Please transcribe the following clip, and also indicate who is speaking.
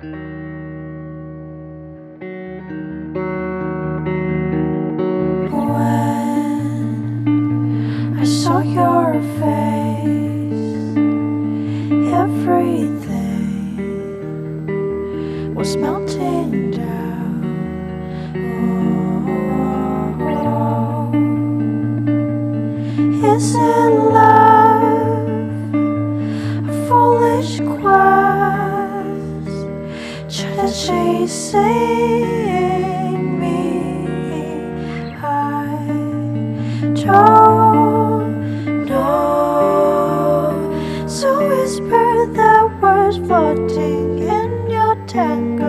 Speaker 1: When I saw your face, everything was melting down. Isn't love a foolish quest, just chasing me? I don't know. So whisper the words floating in your tangle.